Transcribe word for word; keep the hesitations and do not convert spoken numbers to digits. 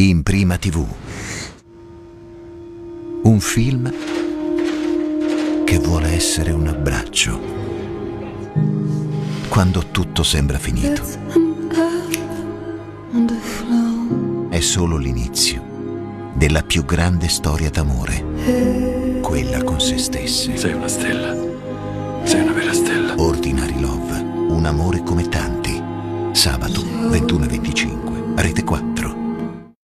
In Prima tivù. Un film che vuole essere un abbraccio quando tutto sembra finito. È solo l'inizio della più grande storia d'amore, quella con se stesse. Sei una stella. Sei una vera stella. Ordinary Love, un amore come tanti. Sabato ventuno e venticinque, Rete quattro.